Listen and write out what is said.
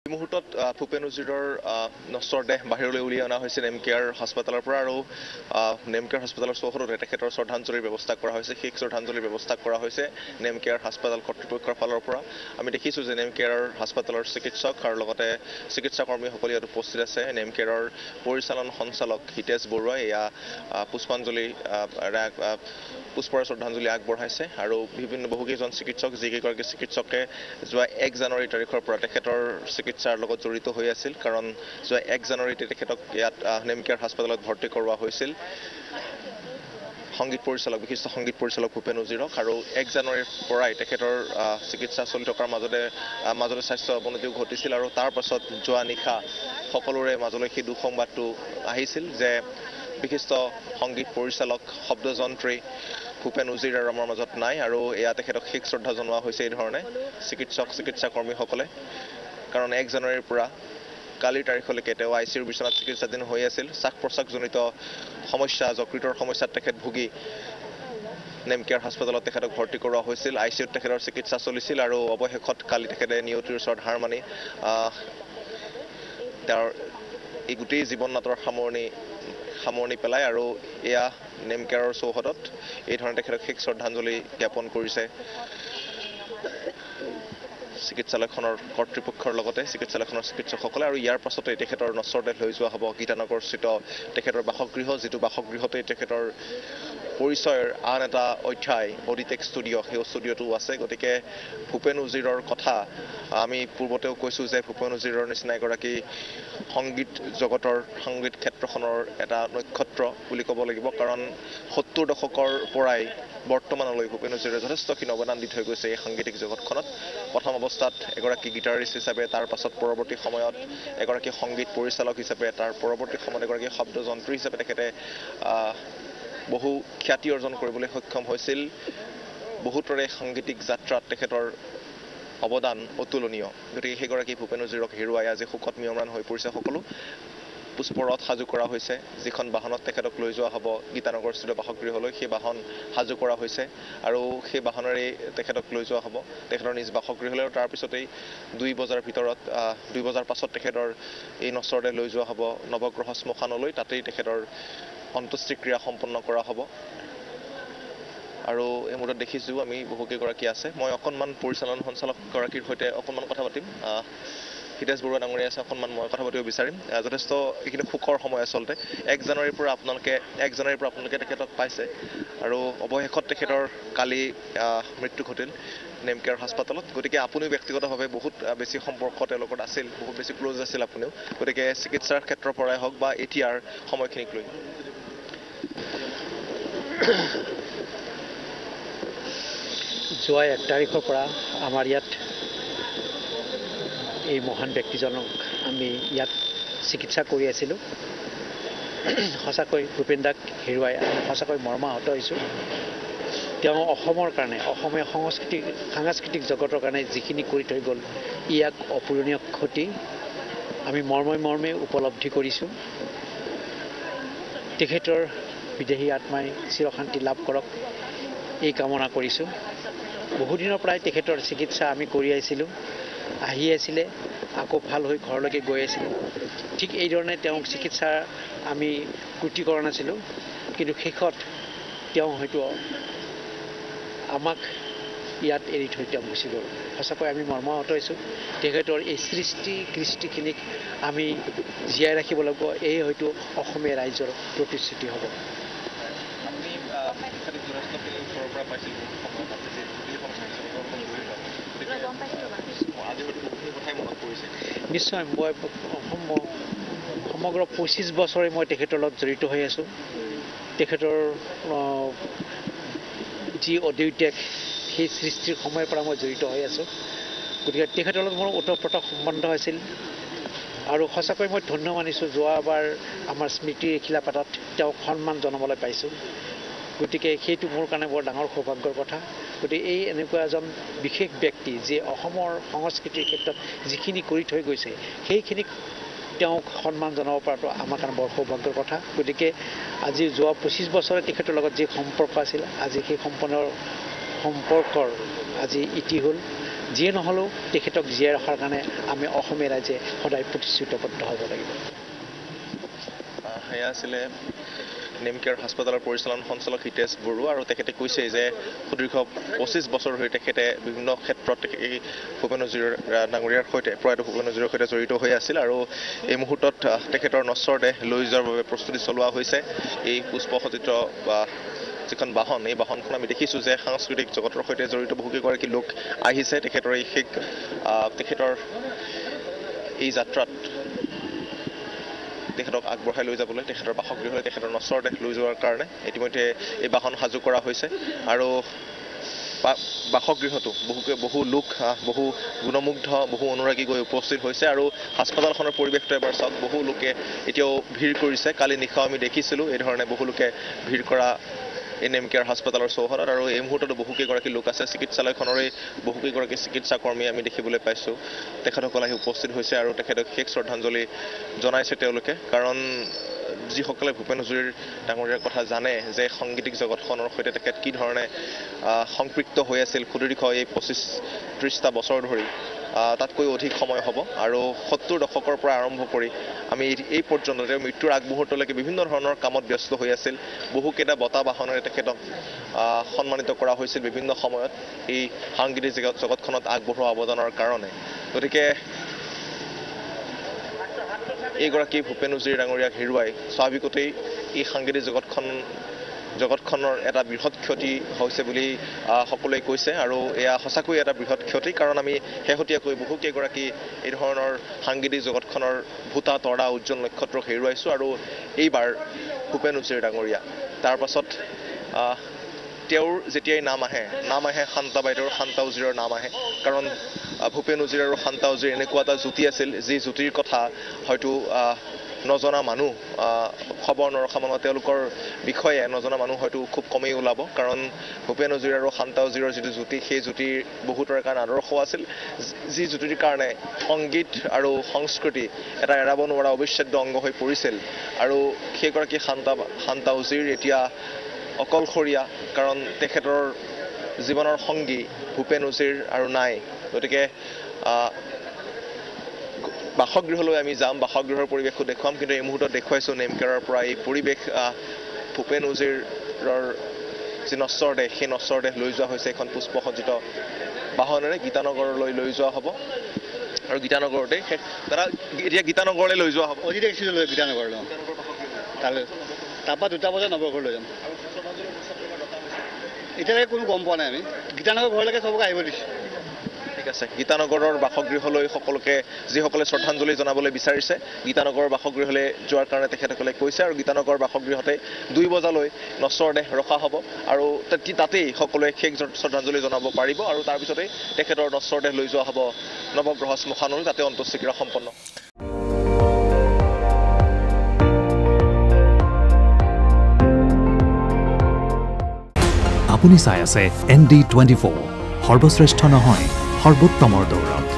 মুহূৰ্তত ভূপেন উজিৰৰ নশ্বৰ দেহ বাহিৰলৈ উলিয়াই অনা হৈছে নেমকেয়াৰ হাস্পতালৰ পৰা আৰু নেমকেয়াৰ হাস্পতালৰ চৌহদতে তেখেতৰ শ্ৰদ্ধাঞ্জলিৰ ব্যৱস্থা কৰা হৈছে। শেষ শ্ৰদ্ধাঞ্জলিৰ ব্যৱস্থা কৰা হৈছে নেমকেয়াৰ হাস্পতাল কৰ্তৃপক্ষৰ ফালৰ পৰা। আমি দেখিছোঁ যে নেমকেয়াৰ হাস্পতালৰ চিকিৎসক আৰু লগতে চিকিৎসাকৰ্মীসকলে ইয়াত উপস্থিত আছে। নেমকেয়াৰৰ পৰিচালন সঞ্চালক হিতেশ বৰুৱাই এয়া পুষ্পৰে শ্ৰদ্ধাঞ্জলি আগবঢ়াইছে আৰু বহুকেইজন চিকিৎসক যিকেইগৰাকী চিকিৎসকে যোৱা 1 জানুৱাৰী তাৰিখৰ পৰা তেখেতৰ চিকিৎসাৰ লগত জড়িত হৈ আছিল, কাৰণ যোৱা 1 জানুৱাৰীতে তেখেতক ইয়াত নেমকেয়াৰ হাস্পতালত ভৰ্তি কৰোৱা হৈছিল বিশিষ্ট সংগীত পৰিচালক ভূপেন উজিৰক। আৰু 1 জানুৱাৰীৰ পৰাই তেখেতৰ চিকিৎসা চলি থকাৰ মাজতে স্বাস্থ্য অৱনতিও ঘটিছিল আৰু তাৰ পাছত যোৱা নিশা সকলোৰে মাজলৈ সেই দুঃসংবাদটো আহিছিল যে বিশিষ্ট সংগীত পৰিচালক শব্দযন্ত্ৰী ভূপেন উজিৰ আৰু আমাৰ মাজত নাই আৰু এয়া তেখেতক শেষ শ্ৰদ্ধা জনোৱা হৈছে এই ধৰণে চিকিৎসাকৰ্মীসকলে। কাৰণ 1 জানুৱাৰীৰ পৰা কালিৰ তাৰিখলৈকে তেওঁ ICUৰ বিচনাত চিকিৎসাধীন হৈ আছিল। শ্বাস প্ৰশ্বাসজনিত সমস্যা যকৃতৰ সমস্যাত তেখেত ভুগি নেমকেয়াৰ হাস্পতালত তেখেতক ভৰ্তি কৰোৱা হৈছিল। ICUত তেখেতৰ চিকিৎসা চলিছিল আৰু অৱশেষত কালি তেখেতে নিয়তিৰ ওচৰত হাৰ মানি তেওঁৰ এই গোটেই জীৱন নাটৰ সামৰণি পেলাই আৰু এয়া নেমকেয়াৰৰ চৌহদত এই ধৰণে তেখেতক শেষ শ্ৰদ্ধাঞ্জলি জ্ঞাপন কৰিছে চিকিৎসালয়খনৰ কৰ্তৃপক্ষৰ লগতে চিকিৎসালয়খনৰ চিকিৎসকসকলে। আৰু ইয়াৰ পাছতে তেখেতৰ নশ্বৰ দেহ লৈ যোৱা হ'ব গীতানগৰস্থিত তেখেতৰ বাসগৃহ, যিটো বাসগৃহতে তেখেতৰ পৰিচয়ৰ আন এটা অধ্যায় অডিটেক ষ্টুডিঅ' সেই ষ্টুডিঅ'টো আছে। গতিকে ভূপেন উজিৰৰ কথা আমি পূৰ্বতেও কৈছোঁ যে ভূপেন উজিৰৰ নিচিনা এগৰাকী সংগীত ক্ষেত্ৰখনৰ এটা নক্ষত্ৰ বুলি ক'ব লাগিব, কাৰণ 70 দশকৰ পৰাই বৰ্তমানলৈ ভূপেন উজিৰে যথেষ্টখিনি অৱদান দি থৈ গৈছে এই সাংগীতিক জগতখনত। প্ৰথম অৱস্থাত এগৰাকী গীটাৰিষ্ট হিচাপে, তাৰ পাছত পৰৱৰ্তী সময়ত এগৰাকী সংগীত পৰিচালক হিচাপে, তাৰ পৰৱৰ্তী সময়ত এগৰাকী শব্দযন্ত্ৰী হিচাপে তেখেতে বহু খ্যাতি অৰ্জন কৰিবলৈ সক্ষম হৈছিল। বহুতৰে সাংগীতিক যাত্ৰাত তেখেতৰ অৱদান অতুলনীয়। গতিকে সেইগৰাকী ভূপেন উজিৰক হেৰুৱাই আজি শোকত মিয়মান হৈ পৰিছে সকলো। পুষ্পৰথ সাজু কৰা হৈছে, যিখন বাহনত তেখেতক লৈ যোৱা হ'ব গীতানগৰস্থিত বাসগৃহলৈ, সেই বাহন সাজু কৰা হৈছে আৰু সেই বাহনেৰেই তেখেতক লৈ যোৱা হ'ব তেখেতৰ নিজ বাসগৃহলৈ। আৰু তাৰপিছতেই 2 বজাৰ পাছত তেখেতৰ এই নশ্বৰ দেহ লৈ যোৱা হ'ব নৱগ্ৰহ শ্মশানলৈ, তাতেই তেখেতৰ অন্ত্যেষ্টিক্ৰিয়া সম্পন্ন কৰা হ'ব। আৰু এই মুহূৰ্তত দেখিছোঁ আমি বহুকেইগৰাকী আছে। মই অকণমান পৰিচালন সঞ্চালকগৰাকীৰ সৈতে অকণমান কথা পাতিম। হিতেশ বৰুৱা ডাঙৰীয়া আছে, অকণমান মই কথা পাতিব বিচাৰিম। যথেষ্ট এইখিনি সুখৰ সময় আচলতে। 1 জানুৱাৰীৰ পৰা আপোনালোকে তেখেতক পাইছে আৰু অৱশেষত তেখেতৰ কালি মৃত্যু ঘটিল নেমকেয়াৰ হাস্পতালত। গতিকে আপুনিও ব্যক্তিগতভাৱে বহুত বেছি সম্পৰ্ক তেওঁলোকৰ আছিল, বহুত বেছি ক্ল'জ আছিল আপুনিও। গতিকে চিকিৎসাৰ ক্ষেত্ৰৰ পৰাই হওক বা এতিয়াৰ সময়খিনিক লৈ যোৱা 1 তাৰিখৰ পৰা আমাৰ ইয়াত এই মহান ব্যক্তিজনক আমি ইয়াত চিকিৎসা কৰি আছিলোঁ। সঁচাকৈ ভূপেন দাক হেৰুৱাই আমি সঁচাকৈ মৰ্মাহত হৈছোঁ। তেওঁ অসমৰ কাৰণে, অসমীয়া সাংস্কৃতিক জগতৰ কাৰণে যিখিনি কৰি থৈ গ'ল, ইয়াক অপূৰণীয় ক্ষতি আমি মৰ্মে উপলব্ধি কৰিছোঁ। তেখেতৰ বিদেহী আত্মাই চিৰশান্তি লাভ কৰক এই কামনা কৰিছোঁ। বহুদিনৰ পৰাই তেখেতৰ চিকিৎসা আমি কৰি আহিছিলোঁ, আহি আছিলে, আকৌ ভাল হৈ ঘৰলৈকে গৈ আছিলোঁ। ঠিক এইধৰণে তেওঁক চিকিৎসা আমি ক্ৰুটি কৰা নাছিলোঁ, কিন্তু শেষত তেওঁ হয়তো আমাক ইয়াত এৰি থৈ তেওঁ গুচি গ'ল। সঁচাকৈ আমি মৰ্মাহত হৈছোঁ। তেখেতৰ এই কৃষ্টিখিনিক আমি জীয়াই ৰাখিব লাগিব, এই হয়তো অসমীয়া ৰাইজৰ প্ৰতিশ্ৰুতি হ'ব। নিশ্চয় মই সমগ্ৰ 25 বছৰে মই তেখেতৰ লগত জড়িত হৈ আছোঁ। তেখেতৰ যি অদ্বৈতিক সেই সৃষ্টিৰ সময়ৰ পৰা মই জড়িত হৈ আছোঁ। গতিকে তেখেতৰ লগত মোৰ ওতঃপ্ৰোত সম্বন্ধ আছিল আৰু সঁচাকৈ মই ধন্য মানিছোঁ যোৱাবাৰ আমাৰ স্মৃতিৰ শিলাপাতত তেওঁক সন্মান জনাবলৈ পাইছোঁ। গতিকে সেইটো মোৰ কাৰণে বৰ ডাঙৰ সৌভাগ্যৰ কথা। গতিকে এই এনেকুৱা এজন বিশেষ ব্যক্তি যি অসমৰ সংস্কৃতিৰ ক্ষেত্ৰত যিখিনি কৰি থৈ গৈছে, সেইখিনিক তেওঁক সন্মান জনাব পৰাটো আমাৰ কাৰণে বৰ সৌভাগ্যৰ কথা। গতিকে আজি যোৱা 25 বছৰে তেখেতৰ লগত যি সম্পৰ্ক আছিল, আজি সেই সম্পৰ্কৰ আজি ইতি হ'ল। যিয়ে নহ'লেও তেখেতক জীয়াই ৰখাৰ কাৰণে আমি অসমীয়া ৰাইজে সদায় প্ৰতিশ্ৰুতিবদ্ধ হ'ব লাগিব। সেয়া আছিলে নেমকেয়াৰ হাস্পতালৰ পৰিচালন সঞ্চালক হিতেশ বড়ো আৰু তেখেতে কৈছে যে সুদীৰ্ঘ 25 বছৰ ধৰি তেখেতে বিভিন্ন ক্ষেত্ৰত এই ভূপেন হাজৰিকাৰ ডাঙৰীয়াৰ সৈতে প্ৰয়াত ভূপেন হাজৰিকাৰ সৈতে জড়িত হৈ আছিল আৰু এই মুহূৰ্তত তেখেতৰ নশ্বৰ দেহ লৈ যোৱাৰ বাবে প্ৰস্তুতি চলোৱা হৈছে। এই পুষ্পসজ্জিত বা যিখন বাহন, এই বাহনখন আমি দেখিছোঁ যে সাংস্কৃতিক জগতৰ সৈতে জড়িত বহুকেইগৰাকী লোক আহিছে তেখেতৰ এই যাত্ৰাত তেখেতক আগবঢ়াই লৈ যাবলৈ, তেখেতৰ বাসগৃহলৈ তেখেতৰ নশ্বৰ দেহ লৈ যোৱাৰ কাৰণে ইতিমধ্যে এই বাহন সাজু কৰা হৈছে আৰু বাসগৃহতো বহু লোক, বহু গুণমুগ্ধ, বহু অনুৰাগী গৈ উপস্থিত হৈছে আৰু হাস্পতালখনৰ পৰিৱেশটো এবাৰ চাওক, বহু লোকে এতিয়াও ভিৰ কৰিছে। কালি নিশাও আমি দেখিছিলোঁ এই ধৰণে বহু লোকে ভিৰ কৰা এই নেমকেয়াৰ হাস্পতালৰ চৌহদত আৰু এই মুহূৰ্ততো বহুকেইগৰাকী লোক আছে। চিকিৎসালয়খনৰে বহুকেইগৰাকী চিকিৎসা কৰ্মী আমি দেখিবলৈ পাইছোঁ। তেখেতসকল আহি উপস্থিত হৈছে আৰু তেখেতক শেষ শ্ৰদ্ধাঞ্জলি জনাইছে তেওঁলোকে, কাৰণ যিসকলে ভূপেন হাজৰিকাৰ ডাঙৰীয়াৰ কথা জানে যে সাংগীতিক জগতখনৰ সৈতে তেখেত কি ধৰণে সম্পৃক্ত হৈ আছিল সুদীৰ্ঘ এই 25-30টা বছৰ ধৰি, তাতকৈ অধিক সময় হ'ব আৰু 70 দশকৰ পৰা আৰম্ভ কৰি আমি এই পৰ্যন্ত তেওঁৰ মৃত্যুৰ আগমুহূৰ্তলৈকে বিভিন্ন ধৰণৰ কামত ব্যস্ত হৈ আছিল। বহুকেইটা বঁটা বাহনেৰে তেখেতক সন্মানিত কৰা হৈছিল বিভিন্ন সময়ত এই সাংগীতিক জগতখনত আগবঢ়োৱা অৱদানৰ কাৰণে। গতিকে এইগৰাকী ভূপেন হাজৰিকা ডাঙৰীয়াক হেৰুৱাই স্বাভাৱিকতেই এই সাংগীতিক জগতখনৰ এটা বৃহৎ ক্ষতি হৈছে বুলি সকলোৱে কৈছে আৰু এয়া সঁচাকৈ এটা বৃহৎ ক্ষতি, কাৰণ আমি শেহতীয়াকৈ বহুকেইগৰাকী এই ধৰণৰ সাংগীতিক জগতখনৰ ভূতা তৰা উজ্জ্বল নক্ষত্ৰক হেৰুৱাইছোঁ আৰু এইবাৰ ভূপেন হাজৰিকা ডাঙৰীয়া। তাৰ পাছত তেওঁৰ যেতিয়াই নাম আহে শান্তা বাইদেউৰ, শান্তা উজীৰৰ নাম আহে, কাৰণ ভূপেন হাজৰিকা আৰু শান্তা উজীৰ এনেকুৱা এটা জুতি আছিল যি জুতিৰ কথা হয়তো নজনা মানুহ, খবৰ নৰখা মানুহ, তেওঁলোকৰ বিষয়ে নজনা মানুহ হয়তো খুব কমেই ওলাব, কাৰণ ভূপেন হাজৰিকা আৰু শান্তা উজীৰৰ যিটো জুতি, সেই জুতিৰ বহুতৰে কাৰণে আদৰ্শ আছিল, যি জুতিৰ কাৰণে সংগীত আৰু সংস্কৃতি এটা এৰাব নোৱাৰা অবিচ্ছেদ্য অংগ হৈ পৰিছিল। আৰু সেইগৰাকী শান্তা উজীৰ এতিয়া অকলশৰীয়া, কাৰণ তেখেতৰ জীৱনৰ সংগী ভূপেন হাজৰিকা আৰু নাই। গতিকে বাসগৃহলৈ আমি যাম, বাসগৃহৰ পৰিৱেশো দেখুৱাম, কিন্তু এই মুহূৰ্তত দেখুৱাইছোঁ নেমকেয়াৰৰ পৰা এই পৰিৱেশ। ভূপেন হাজৰিকাৰ যি নশ্বৰ দেহ, সেই নশ্বৰ দেহ লৈ যোৱা হৈছে এখন পুষ্পসজ্জিত বাহনেৰে গীতানগৰলৈ লৈ যোৱা হ'ব আৰু গীতানগৰতে এতিয়া গীতানগৰলৈ লৈ যোৱা হ'ব। গীতানগৰলৈ তালৈ, তাৰপৰা 2টা বজাত নৱঘৰ লৈ যাম। এতিয়ালৈকে কোনো গম পোৱা নাই, আমি গীতানগৰ ঘৰলৈকে চবকে আহিব দিছোঁ। ঠিক আছে, গীতানগৰৰ বাসগৃহলৈ সকলোকে যিসকলে শ্ৰদ্ধাঞ্জলি জনাবলৈ বিচাৰিছে গীতানগৰৰ বাসগৃহলৈ যোৱাৰ কাৰণে তেখেতসকলে কৈছে আৰু গীতানগৰ বাসগৃহতে 2 বজালৈ নশ্বৰ দেহ ৰখা হ'ব আৰু তাতেই সকলোৱে শেষ শ্ৰদ্ধাঞ্জলি জনাব পাৰিব আৰু তাৰপিছতেই তেখেতৰ নশ্বৰ দেহ লৈ যোৱা হ'ব নৱগ্ৰহ শ্মশানলৈ, তাতে অন্ত্যেষ্টিক্ৰিয়া সম্পন্ন। আপুনি চাই আছে ND24, সৰ্বশ্ৰেষ্ঠ নহয় সৰ্বোত্তমৰ দৌৰত।